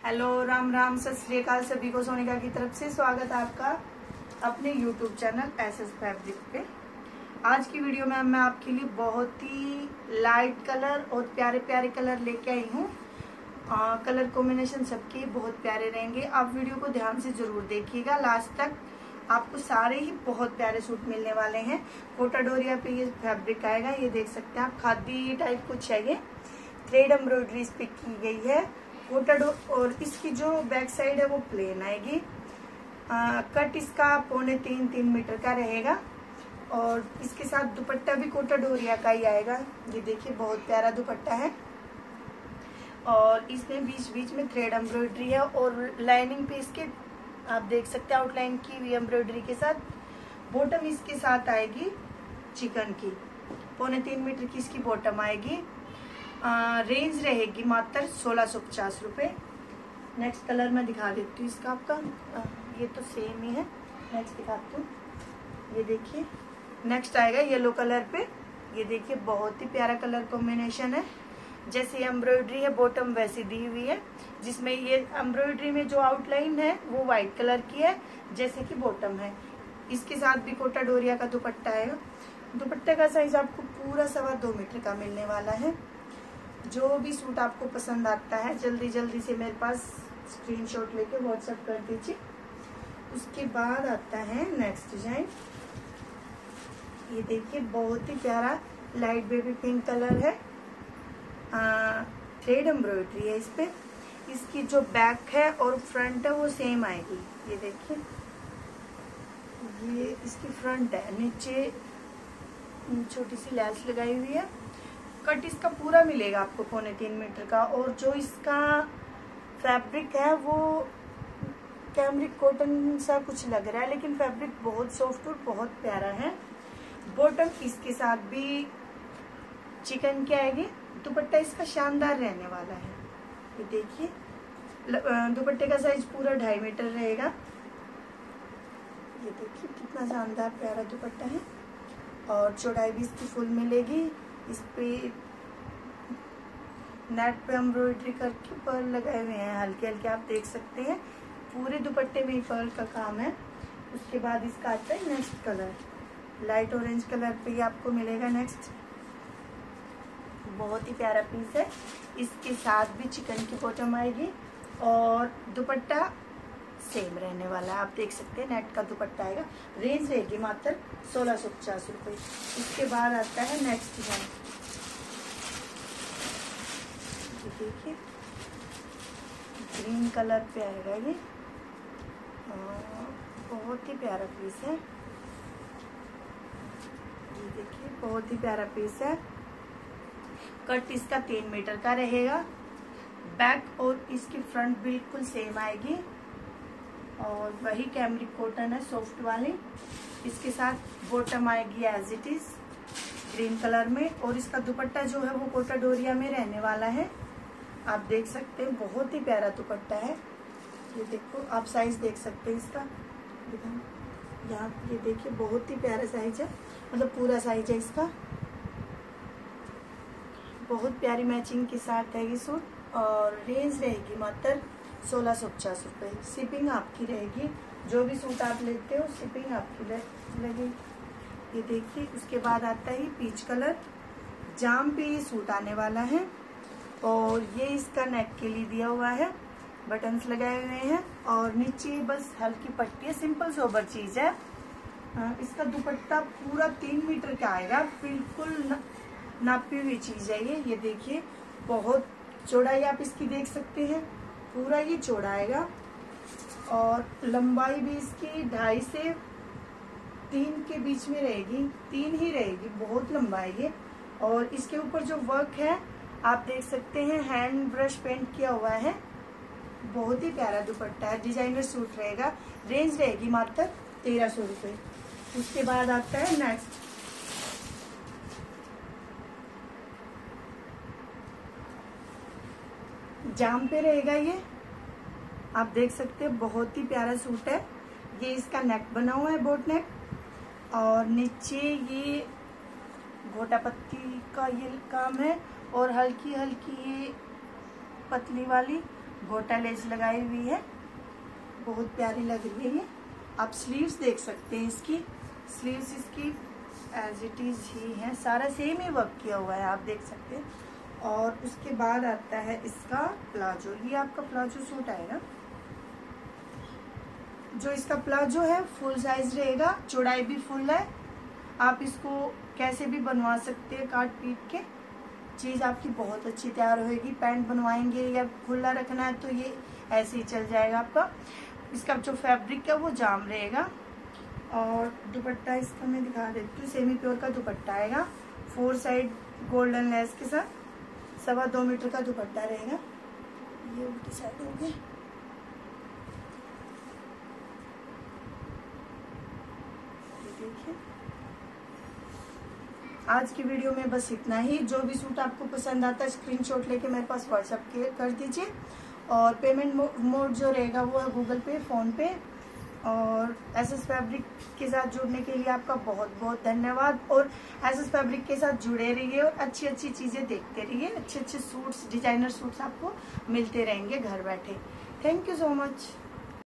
Hello, Ram Ram, सत श्री अकाल। सभी को सोनिका की तरफ से स्वागत है आपका अपने यूट्यूब चैनल एसएस फैब्रिक पे। आज की वीडियो में मैं आपके लिए बहुत ही लाइट कलर और प्यारे प्यारे कलर लेके आई हूँ। कलर कॉम्बिनेशन सबके बहुत प्यारे रहेंगे। आप वीडियो को ध्यान से जरूर देखिएगा लास्ट तक। आपको सारे ही बहुत प्यारे सूट मिलने वाले हैं। कोटा डोरिया पे ये फैब्रिक आएगा, ये देख सकते हैं आप। खादी टाइप कुछ है, ये थ्रेड एम्ब्रॉयडरी इस पे की गई है। कोटा और इसकी जो बैक साइड है वो प्लेन आएगी। कट इसका 3.25 मीटर का रहेगा और इसके साथ दुपट्टा भी कोटा डोरिया का ही आएगा। ये देखिए बहुत प्यारा दुपट्टा है और इसमें बीच बीच में थ्रेड एम्ब्रॉयडरी है और लाइनिंग पे इसके आप देख सकते हैं आउटलाइन की हुई एम्ब्रॉयडरी के साथ। बॉटम इसके साथ आएगी चिकन की, 3.25 मीटर की इसकी बॉटम आएगी। रेंज रहेगी मात्र 1650 रुपये। नेक्स्ट कलर मैं दिखा देती हूँ इसका आपका। ये तो सेम ही है, नेक्स्ट दिखाती हूँ। ये देखिए नेक्स्ट आएगा येलो कलर पे। ये देखिए बहुत ही प्यारा कलर कॉम्बिनेशन है। जैसे एम्ब्रॉयडरी है बॉटम वैसी दी हुई है, जिसमें ये एम्ब्रॉयडरी में जो आउटलाइन है वो व्हाइट कलर की है जैसे कि बॉटम है। इसके साथ भी कोटा डोरिया का दुपट्टा आएगा। दुपट्टे का साइज आपको पूरा 2.25 मीटर का मिलने वाला है। जो भी सूट आपको पसंद आता है जल्दी जल्दी से मेरे पास स्क्रीनशॉट लेके व्हाट्सएप कर दीजिए। उसके बाद आता है नेक्स्ट डिजाइन। ये देखिए बहुत ही प्यारा लाइट बेबी पिंक कलर है। थ्रेड एम्ब्रॉयडरी है इस पे। इसकी जो बैक है और फ्रंट है वो सेम आएगी। ये देखिए ये इसकी फ्रंट है, नीचे छोटी सी लैस लगाई हुई है। कट इसका पूरा मिलेगा आपको 3.25 मीटर का। और जो इसका फैब्रिक है वो कैमरिक कॉटन सा कुछ लग रहा है, लेकिन फैब्रिक बहुत सॉफ्ट और बहुत प्यारा है। बॉटम इसके साथ भी चिकन की आएगी। दुपट्टा इसका शानदार रहने वाला है। ये देखिए दुपट्टे का साइज पूरा 2.5 मीटर रहेगा। ये देखिए कितना शानदार प्यारा दुपट्टा है और चौड़ाई भी इसकी फुल मिलेगी। इस पे नेट पे एम्ब्रॉयडरी करके पर्ल लगाए हुए हैं हल्के हल्के, आप देख सकते हैं। पूरे दुपट्टे में पर्ल का काम है। उसके बाद इसका आता है next colour, light orange colour पे ही आपको मिलेगा नेक्स्ट। बहुत ही प्यारा पीस है। इसके साथ भी चिकन की बॉटम आएगी और दुपट्टा सेम रहने वाला है। आप देख सकते हैं नेट का दुपट्टा आएगा। रेंज रहेगी मात्र 1650 रुपये। इसके बाद आता है नेक्स्ट डिजाइन। देखिए ग्रीन कलर पे आएगा ये। बहुत ही प्यारा पीस है। ये देखिए बहुत ही प्यारा पीस है। कट इसका 3 मीटर का रहेगा। बैक और इसकी फ्रंट बिल्कुल सेम आएगी और वही कैमरिक कॉटन है सॉफ्ट वाली। इसके साथ बॉटम आएगी as it is green colour में और इसका दुपट्टा जो है वो कोटा डोरिया में रहने वाला है। आप देख सकते हैं बहुत ही प्यारा दुपट्टा है। ये देखो आप साइज देख सकते हैं इसका, यहाँ ये देखिए बहुत ही प्यारा साइज है, मतलब पूरा साइज है इसका। बहुत प्यारी मैचिंग के साथ है ये सूट और रेंज रहेगी मात्र 1650 रुपये। शिपिंग आपकी रहेगी। जो भी सूट आप लेते हो शिपिंग आपकी लगेगी। ये देखिए उसके बाद आता है पीच कलर। जाम पे ये सूट आने वाला है और ये इसका नेक के लिए दिया हुआ है, बटन्स लगाए हुए हैं और नीचे बस हल्की पट्टी है। सिंपल सोबर चीज है। इसका दुपट्टा पूरा 3 मीटर का आएगा, बिल्कुल नापी हुई चीज है ये। देखिए बहुत चौड़ाई आप इसकी देख सकते हैं, पूरा ये चौड़ा आएगा और लंबाई भी इसकी 2.5 से 3 के बीच में रहेगी, 3 ही रहेगी। बहुत लंबा है ये। और इसके ऊपर जो वर्क है आप देख सकते हैं, हैंड ब्रश पेंट किया हुआ है। बहुत ही प्यारा दुपट्टा है, डिजाइनर सूट रहेगा। रेंज रहेगी मात्र 1300 रुपये। उसके बाद आता है नेक्स्ट। जाम पे रहेगा ये, आप देख सकते हैं बहुत ही प्यारा सूट है। ये इसका नेक बना हुआ है बोट नेक और नीचे ये गोटा पत्ती का ये काम है और हल्की हल्की ये पतली वाली गोटा लेस लगाई हुई है, बहुत प्यारी लग रही है ये। आप स्लीव्स देख सकते हैं, इसकी स्लीव्स इसकी एज इट इज ही है, सारा सेम ही वर्क किया हुआ है, आप देख सकते हैं। और उसके बाद आता है इसका प्लाजो। ये आपका प्लाजो सूट आएगा। जो इसका प्लाजो है फुल साइज रहेगा, चौड़ाई भी फुल है। आप इसको कैसे भी बनवा सकते हैं, काट पीट के चीज आपकी बहुत अच्छी तैयार होगी। पैंट बनवाएंगे या खुला रखना है तो ये ऐसे ही चल जाएगा आपका। इसका जो फैब्रिक है वो जाम रहेगा। और दुपट्टा इसका मैं दिखा देती हूँ, सेमी प्योर का दुपट्टा आएगा, 4 साइड गोल्डन लेस के साथ, 2.25 मीटर का दुपट्टा रहेगा। ये उल्टी साइड हो गई। देखिए आज की वीडियो में बस इतना ही। जो भी सूट आपको पसंद आता है स्क्रीनशॉट लेके मेरे पास व्हाट्सएप कर दीजिए। और पेमेंट मोड जो रहेगा वो है गूगल पे, फोन पे। और एसएस फैब्रिक के साथ जुड़ने के लिए आपका बहुत बहुत धन्यवाद। और एसएस फैब्रिक के साथ जुड़े रहिए और अच्छी अच्छी चीजें देखते रहिए। अच्छे अच्छे सूट्स, डिजाइनर सूट्स आपको मिलते रहेंगे घर बैठे। Thank you so much.